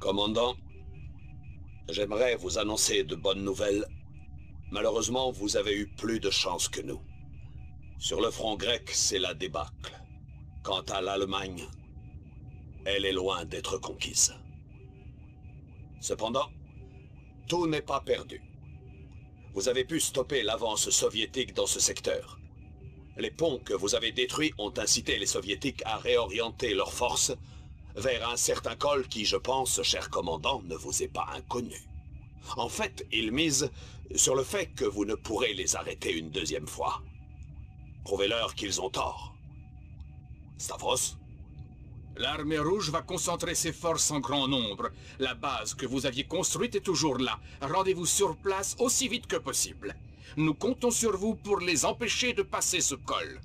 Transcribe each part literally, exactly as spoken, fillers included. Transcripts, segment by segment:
Commandant, j'aimerais vous annoncer de bonnes nouvelles. Malheureusement, vous avez eu plus de chance que nous. Sur le front grec, c'est la débâcle. Quant à l'Allemagne, elle est loin d'être conquise. Cependant, tout n'est pas perdu. Vous avez pu stopper l'avance soviétique dans ce secteur. Les ponts que vous avez détruits ont incité les soviétiques à réorienter leurs forces vers un certain col qui, je pense, cher commandant, ne vous est pas inconnu. En fait, ils misent sur le fait que vous ne pourrez les arrêter une deuxième fois. Prouvez-leur qu'ils ont tort. Stavros? L'armée rouge va concentrer ses forces en grand nombre. La base que vous aviez construite est toujours là. Rendez-vous sur place aussi vite que possible. Nous comptons sur vous pour les empêcher de passer ce col.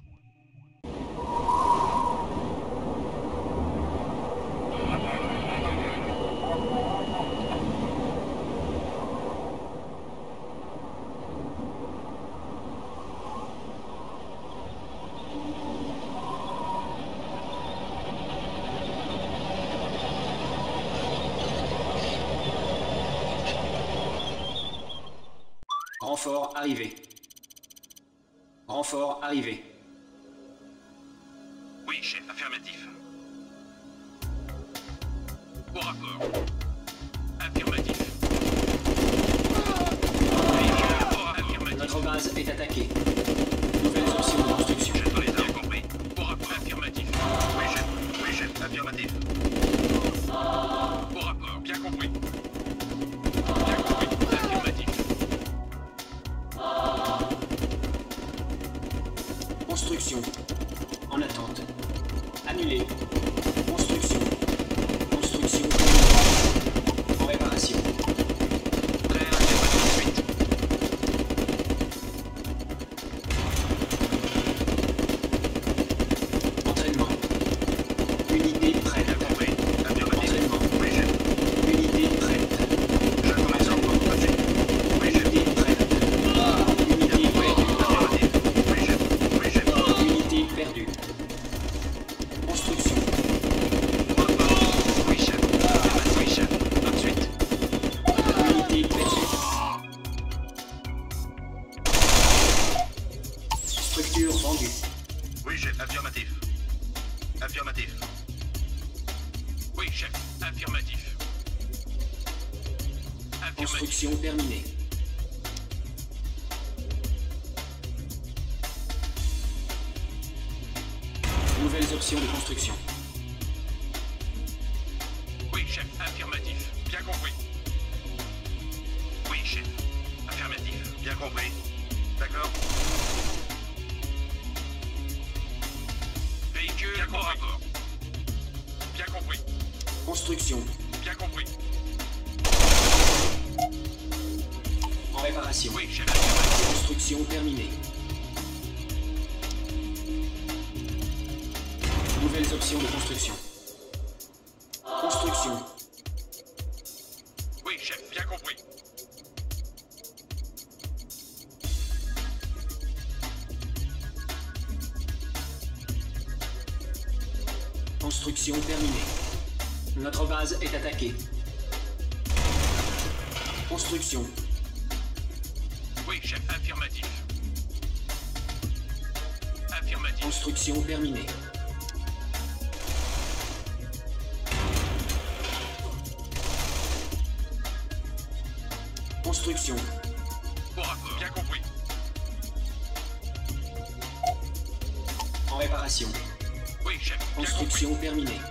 Renfort arrivé. Renfort arrivé. Oui, chef, affirmatif. Au rapport. Affirmatif. Affirmatif. Notre base est attaquée. Nouvelles options de construction. Chef de l'État, compris. Au rapport. Affirmatif. Oui, chef. Oui, chef, affirmatif. Au rapport, bien compris. Bien compris. Affirmatif. Construction. En attente. Annulé. Construction. Construction. En réparation. Prêt à affirmatif de suite. Entraînement. Unité prête. Bien compris. Affirmatif. Entraînement. Oui, chef. Unité prête. Je commence en Entraînement. passé. Oui, chef. Unité prête. Unité perdue. Affirmatif. Oui, chef. Oui, chef. Unité perdue. Construction. Oui, chef. Affirmatif. Oui, chef. Tout de suite. Unité perdue. Structure vendue. Oui, chef. Affirmatif. Affirmatif. Oui, chef. Affirmatif. Affirmatif. Construction terminée. Nouvelles options de construction. Oui, chef. Affirmatif. Bien compris. Oui, chef. Affirmatif. Bien compris. D'accord. Véhicule au rapport. Bien compris. Construction. Bien compris. En réparation. Oui, chef. Affirmatif. Construction terminée. Nouvelles options de construction. Construction. Oui, chef. Bien compris. Construction terminée. Notre base est attaquée. Construction. Oui, chef. Affirmatif. Affirmatif. Construction terminée. Construction. Au rapport. Bien compris. En réparation. Oui, chef. Bien compris. Construction terminée.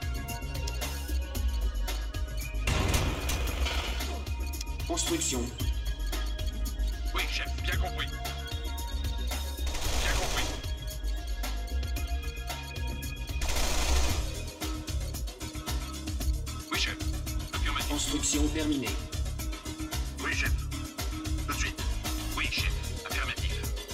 Construction. Oui, chef. Bien compris. Bien compris. Oui, chef. Affirmatif. Construction terminée. Oui, chef. Tout de suite. Oui, chef. Affirmatif.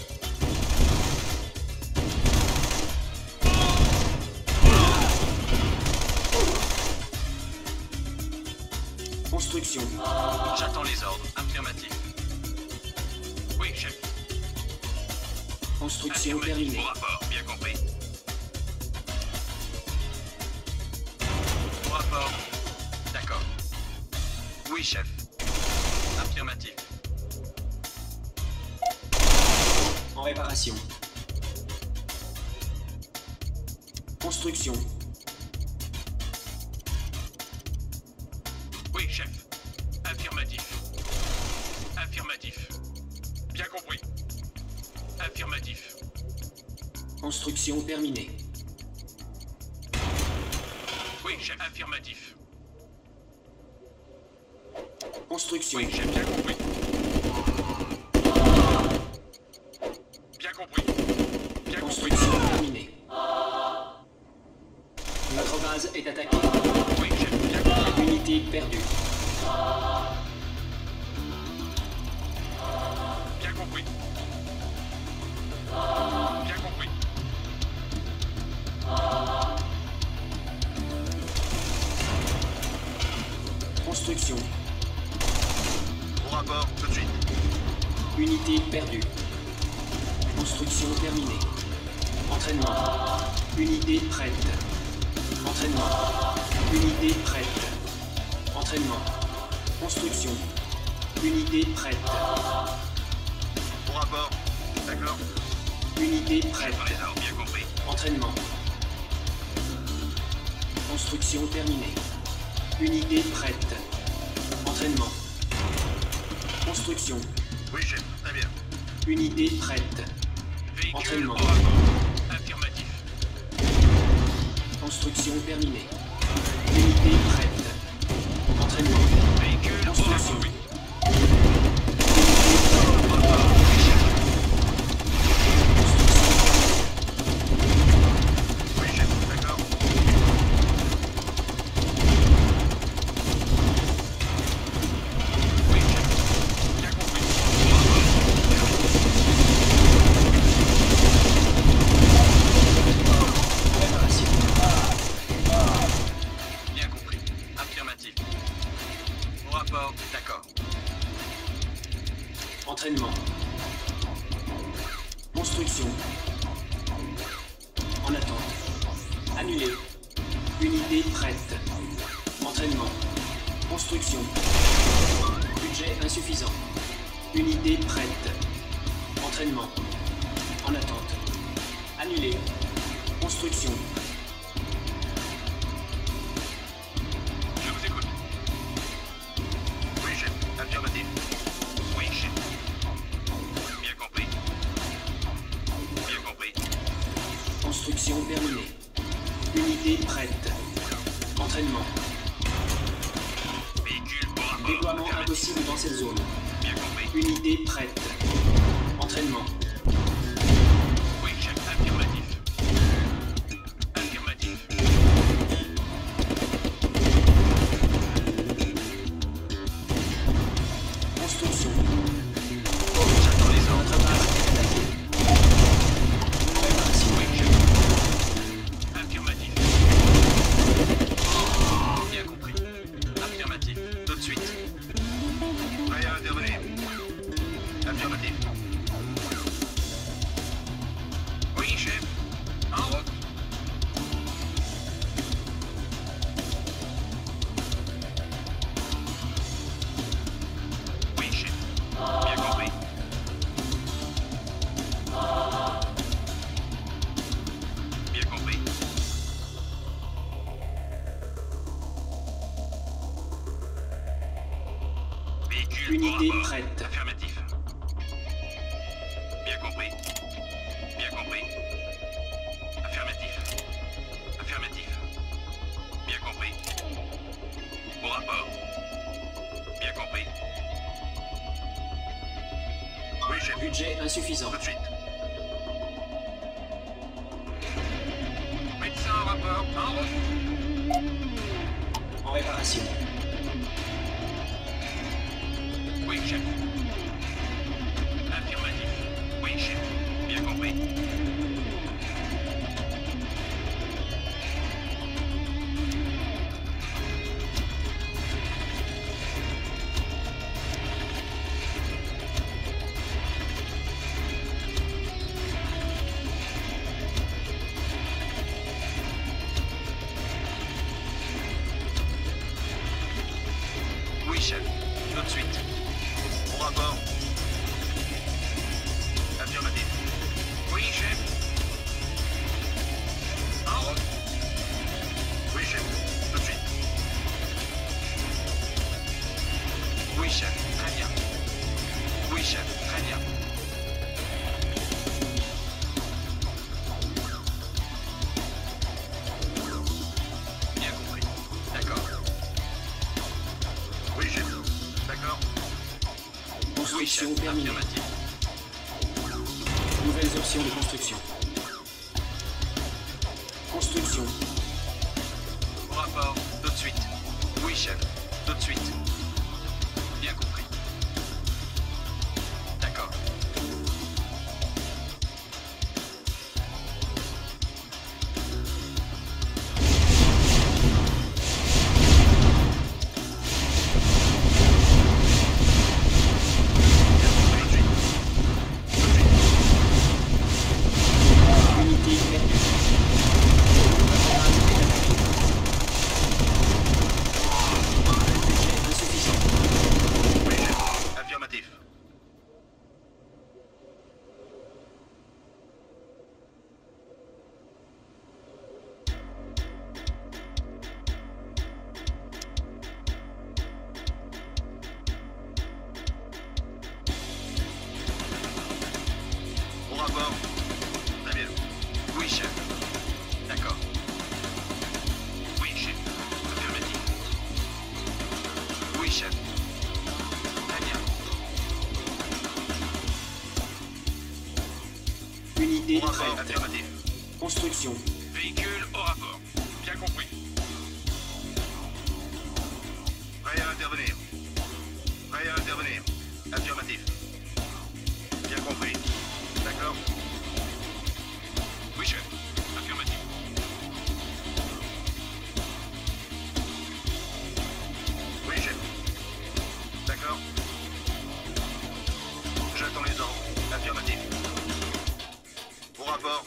Construction. J'attends les ordres. Affirmatif. Oui, chef. Construction Affirmatif. terminée. Au rapport. Bien compris. Au rapport. D'accord. Oui, chef. Affirmatif. En réparation. Construction. Oui, chef. Affirmatif. Affirmatif. Bien compris. Affirmatif. Construction terminée. Oui, chef. Affirmatif. Construction. Oui, chef. Bien compris. Bien compris. Bien compris. Construction terminée. Notre base est attaquée. Oui, chef. Bien compris. Unité perdue. Bien compris. Bien compris. Construction. Au rapport, tout de suite. Unité perdue. Construction terminée. Entraînement. Unité prête. Entraînement. Unité prête. Entraînement. Construction. Unité prête. Au rapport. D'accord. Unité prête. Dans les ordres, bien compris. Entraînement. Construction terminée. Unité prête. Entraînement. Construction. Oui, chef. Très bien. Unité prête. Véhicule Entraînement. au rapport. Affirmatif. Construction terminée. Unité prête. Entraînement. Véhicule au Construction. rapport, oui. Oui, chef. D'accord. Oui, chef. Bien compris. Préparation. Bien compris. Affirmatif. Au rapport. D'accord. Entraînement. Construction. En attente. Annulé. Unité prête. Entraînement. Construction. Budget insuffisant. Unité prête. Entraînement. En attente. Annulé. Construction. Je vous écoute. Oui, chef. Affirmatif. Oui, chef. Bien compris. Bien compris. Construction terminée. Unité prête. Entraînement. Véhicule au rapport. Déploiement Affirmatif. impossible dans cette zone. Bien compris. Unité prête. Entraînement. Oui, chef. Affirmatif. Affirmatif. Construction. J'attends les ordres. Notre base est attaquée. Préparation. Oui, chef. Affirmatif. Bien compris. Affirmatif. Tout de suite. Prêt à intervenir. Affirmatif. Oui, chef. En route. Oui, chef. Bien compris. Bien compris. Véhicule au Unité rapport. prête. Affirmatif. Bien compris. Bien compris. Affirmatif. Affirmatif. Bien compris. Au rapport. Bien compris. Oui, chef. Budget insuffisant. Tout de suite. Médecin en rapport. En route. En réparation. Oui, chef. Affirmatif. Oui, chef. Bien compris. Oui, chef. terminé. Affirmatif. Nouvelles options de construction. Construction. Au rapport, tout de suite. Oui, chef. Tout de suite. Bien compris. D'accord. Unité perdue. Budget insuffisant. Oui, chef. Affirmatif. Au rapport. Très bien. Oui, chef. D'accord. Oui, chef. Affirmatif. Oui, chef. Très bien. Unité Au rapport. prête. Affirmatif. Construction. Véhicule au rapport. Bien compris. Prêt à intervenir. Prêt à intervenir. Affirmatif. Bien compris. D'accord. Oui, chef. Affirmatif. Oui, chef. D'accord. J'attends les ordres. Affirmatif. Au rapport.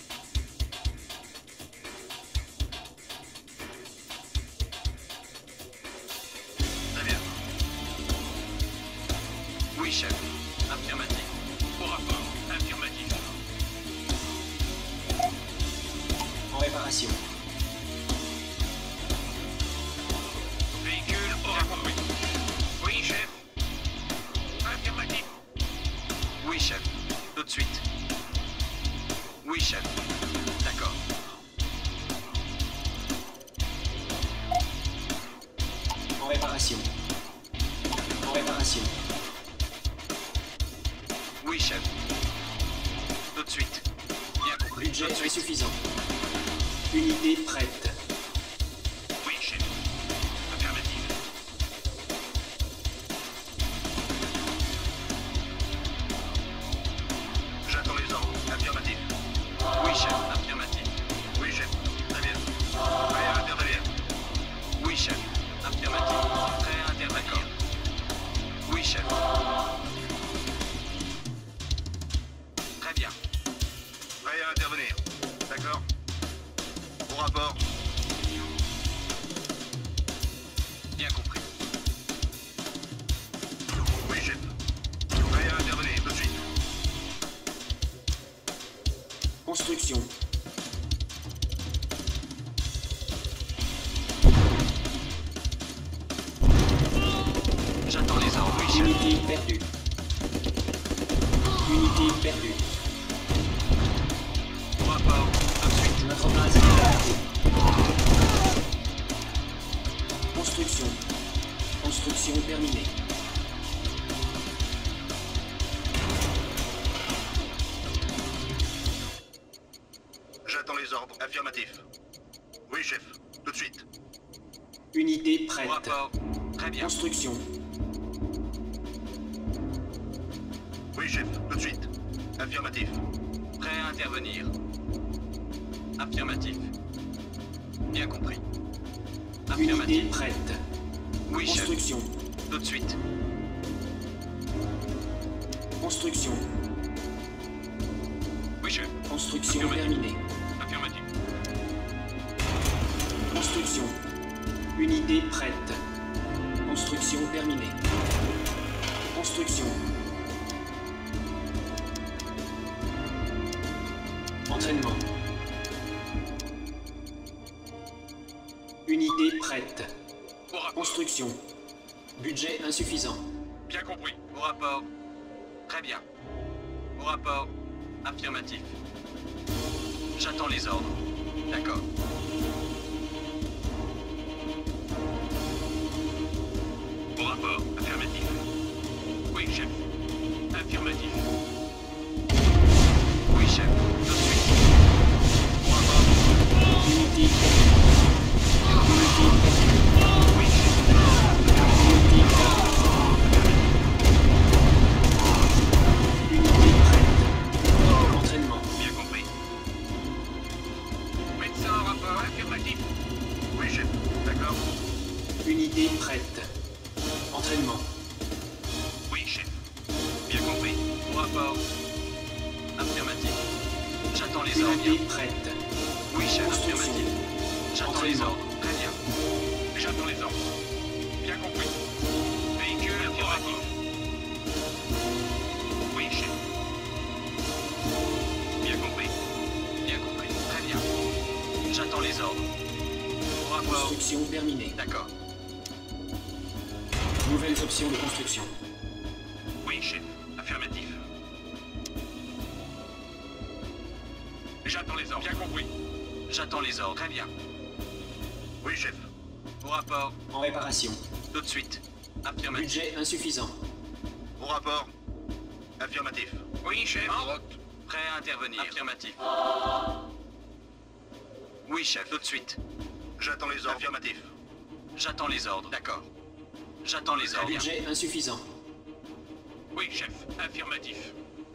Très bien. Oui, chef. Affirmatif. Au rapport. Affirmatif. En réparation. Véhicule au rapport. Oui, chef. Affirmatif. Oui, chef. Tout de suite. Oui, chef. D'accord. En réparation. En réparation. Oui, chef. Tout de suite. Bien compris. Budget Tout de suite. insuffisant. Unité prête. Oui, chef. Affirmatif. J'attends les ordres. Affirmatif. Oui, chef. Affirmatif. Oui, chef. Très bien. Prêt à intervenir. Oui, chef. Affirmatif. Prêt à intervenir. Oui, chef. Très bien. Prêt à intervenir. D'accord. Au rapport. Bien compris. Oui, chef. Prêt à intervenir tout de suite. Construction. J'attends les ordres. Oui, chef. Unité perdue. Unité perdue. Au rapport. Tout de suite. Notre base est attaquée. Construction. Construction terminée. J'attends les ordres. Affirmatif. Oui, chef. Tout de suite. Unité Au prête. rapport. Très bien. Construction. Oui, chef. Tout de suite. Affirmatif. Prêt à intervenir. Affirmatif. Bien compris. Unité Affirmatif. prête. Oui, chef. Construction. Tout de suite. Construction. Oui, chef. Construction Affirmative. terminée. Affirmatif. Construction. Unité prête. Construction terminée. Construction. Entraînement. Unité prête. Au rapport. Construction. Budget insuffisant. Bien compris. Au rapport. Très bien. Au rapport. Affirmatif. J'attends les ordres. D'accord. Au rapport. Affirmatif. Oui, chef. Affirmatif. Affirmatif. Oui, chef. Tout de suite. Au rapport. Unité. Unité. Oui, chef. Unité. Unité prête. Entraînement. Bien compris. Médecin en rapport. Affirmatif. Oui, chef. D'accord. Unité prête. Entraînement. Oui, chef. Bien compris. Au rapport. Affirmatif. J'attends les ordres. Unité prête. Oui, chef. Construction. Affirmatif. J'attends les Entraînement. ordres. Très bien. J'attends les ordres. Bien compris. Véhicule affirmatif. Oui, chef. Bien compris. Bien compris. Très bien. J'attends les ordres. Au rapport. Construction terminée. D'accord. Nouvelles options de construction. Oui, chef. Affirmatif. J'attends les ordres. Bien compris. J'attends les ordres. Très bien. Oui, chef. Au rapport. En réparation. Tout de suite. Affirmatif. Budget insuffisant. Au rapport. Affirmatif. Oui, chef. En route. Prêt à intervenir. Affirmatif. Oui, chef. Tout de suite. J'attends les ordres. Affirmatif. J'attends les ordres. D'accord. J'attends les ordres. Budget insuffisant. Oui, chef. Affirmatif.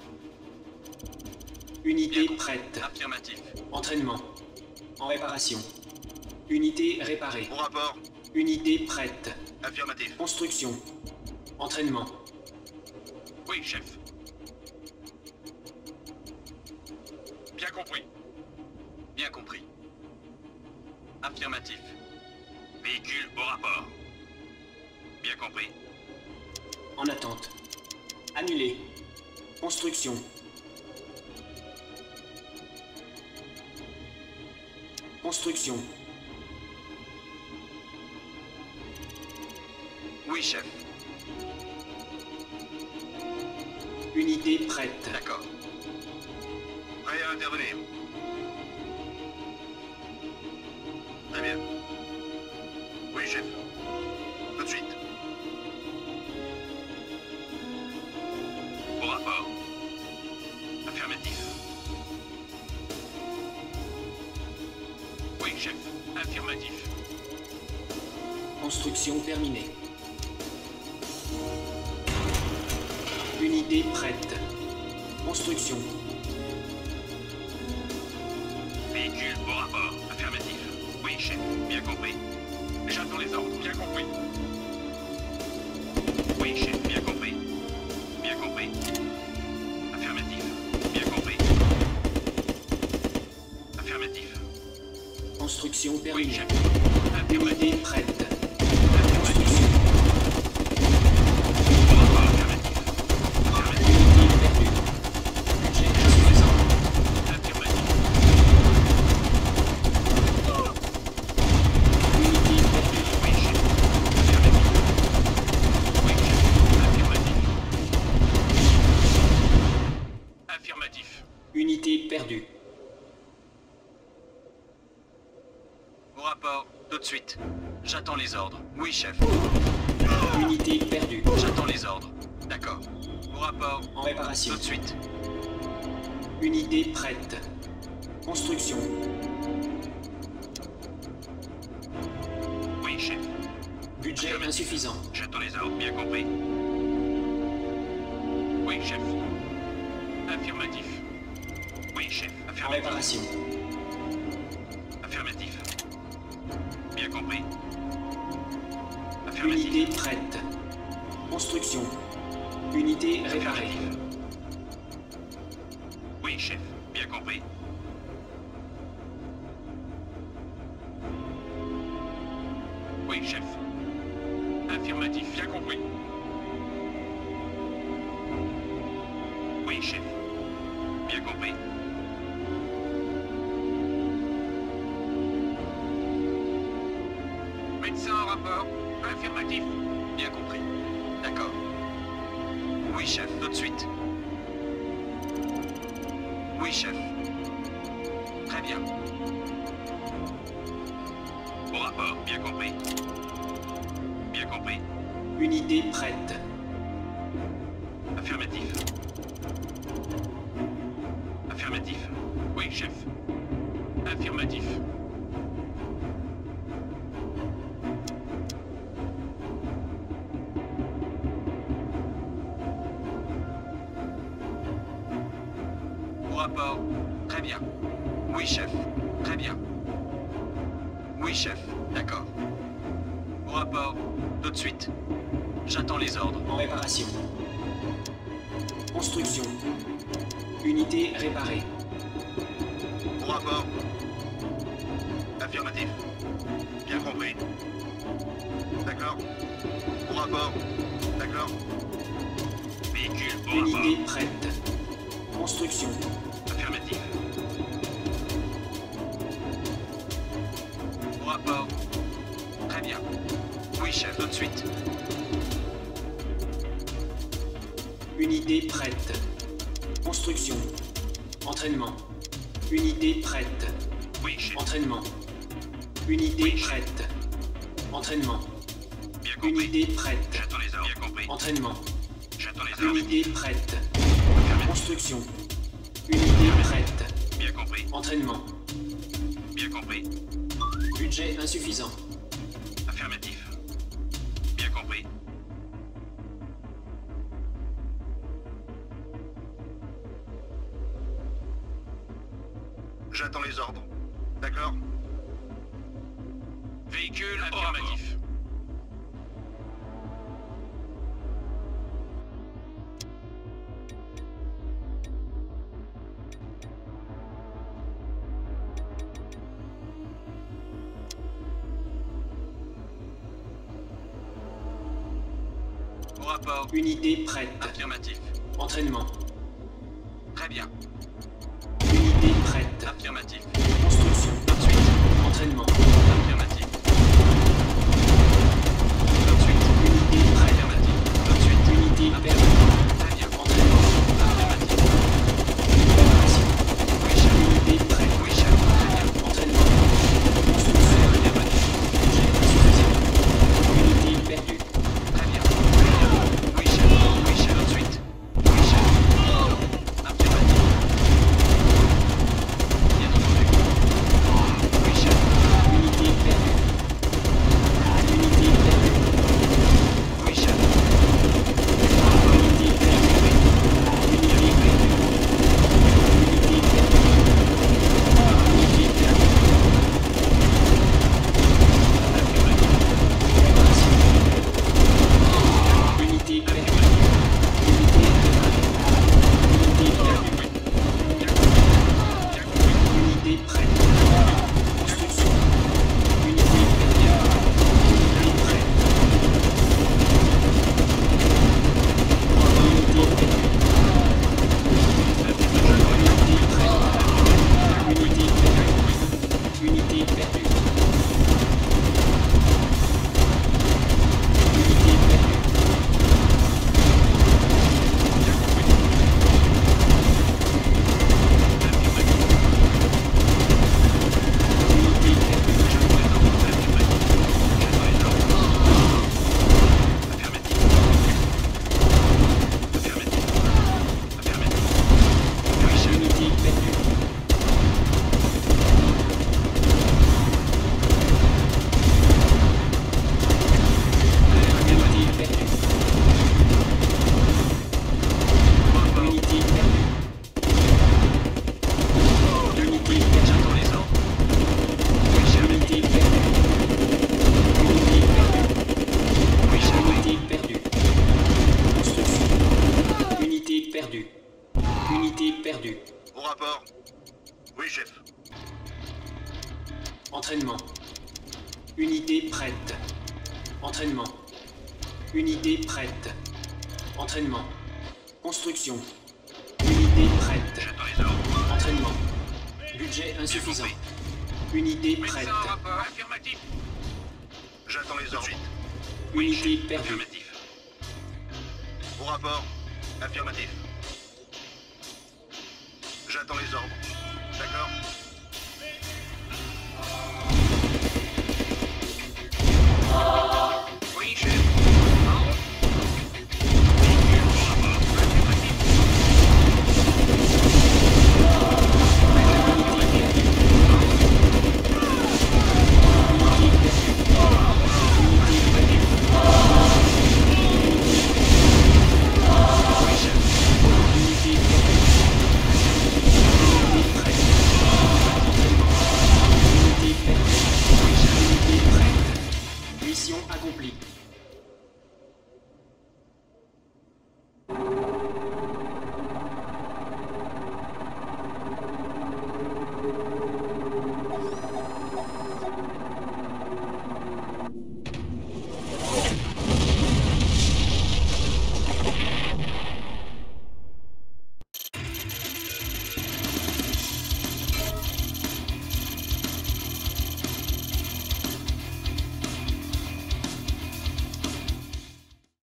Unité Bien. prête. Affirmatif. Entraînement. En réparation. Unité réparée. Au rapport. Unité prête. Affirmatif. Construction. Entraînement. Oui, chef. Bien compris. Bien compris. Affirmatif. Véhicule au rapport. Bien compris. En attente. Annulé. Construction. Construction. Oui, chef. Unité prête. D'accord. Prêt à intervenir. Très bien. Oui, chef. Tout de suite. Au rapport. Affirmatif. Oui, chef. Affirmatif. Construction terminée. Unité prête. Construction. Véhicule au rapport. Affirmatif. Oui, chef. Bien compris. J'attends les ordres. Bien compris. Oui, chef. Bien compris. Bien compris. Affirmatif. Bien compris. Affirmatif. Construction Oui, terminée. chef. Affirmatif. Unité prête. Affirmatif. Au rapport. Affirmatif. Affirmatif. Unité perdue. Budget insuffisant. Affirmatif. Unité perdue. Oui, chef. Affirmatif. Oui, chef. Affirmatif. Affirmatif. Unité perdue. Au rapport, tout de suite. J'attends les ordres. Oui, chef. Unité perdue. J'attends les ordres. D'accord. Au rapport, En réparation. tout de suite. Unité prête. Construction. Oui, chef. Budget insuffisant. J'attends les ordres. Bien compris. Oui, chef. Affirmatif. Oui, chef. En Affirmatif. réparation. Affirmatif. Bien compris. Affirmatif. Unité prête. Construction. Unité réparée. Affirmatif. Oui, chef. Bien compris. Oui, chef. Affirmatif. Bien compris. Oui, chef. Bien compris. Médecin en rapport. Affirmatif. Bien compris. D'accord. Oui, chef. Tout de suite. Oui, chef. Très bien. Au rapport. Bien compris. Bien compris. Unité prête. Affirmatif. Affirmatif. Oui, chef. Affirmatif. Au rapport. Très bien. Oui, chef. Très bien. Oui, chef. D'accord. Au rapport. Tout de suite. J'attends les ordres. En réparation. Construction. Unité réparée. Au rapport. Affirmatif. Bien compris. D'accord. Au rapport. D'accord. Véhicule au rapport. Unité prête. Construction. Affirmatif. Au rapport. Très bien. Oui, chef, tout de suite. Unité prête. Construction. Entraînement. Unité prête. Oui, chef. Entraînement. Unité Oui, chef. prête. Entraînement. Bien compris. Unité prête. J'attends les ordres. Bien compris. Entraînement. J'attends les ordres. Unité prête. Affirmatif. Construction. Unité prête. Bien compris. Entraînement. Bien compris. Budget insuffisant. Affirmatif. Bien compris. J'attends les ordres. D'accord. Véhicule affirmatif. Au rapport. Unité prête. Affirmatif. Entraînement. Très bien. Unité prête. Affirmatif. Construction. Tout de suite. Entraînement. Affirmatif. Tout de suite. Unité prête. Affirmatif. Tout de suite. Unité perdue. Très bien. Entraînement. Affirmatif. Préparation. Oui, chef. Unité prête. Oui, chef. Très bien. Entraînement. Construction. Affirmatif. Budget insuffisant. Unité perdue. Très bien. Très bien. Oui, chef. Oui, chef. Tout de suite. Oui, chef. Affirmatif. Bien entendu. Oui, chef. Unité perdue. Unité perdue. Oui, chef. Unité perdue. Unité perdue. Unité perdue. Unité perdue. Préparation. Unité perdue. Unité réparée. Unité perdue. Unité prête. Construction. Unité perdue. Unité prête. Unité perdue. Unité prête. Unité perdue. Unité perdue. Unité perdue. Unité perdue. Unité perdue. Unité perdue. Unité perdue. Unité perdue. J'attends les ordres. Oui, chef. Unité perdue. Unité perdue. Oui, chef. Unité perdue. Construction. Unité perdue. Unité perdue. Au rapport. Oui, chef. Entraînement. Unité prête. Entraînement. Unité prête. Entraînement. Construction. Unité prête. J'attends les ordres. Entraînement. Budget insuffisant. Unité prête. Médecin au rapport. Affirmatif. J'attends les ordres. Unité perdue. Affirmatif. Au rapport. Affirmatif. J'attends les ordres. D'accord.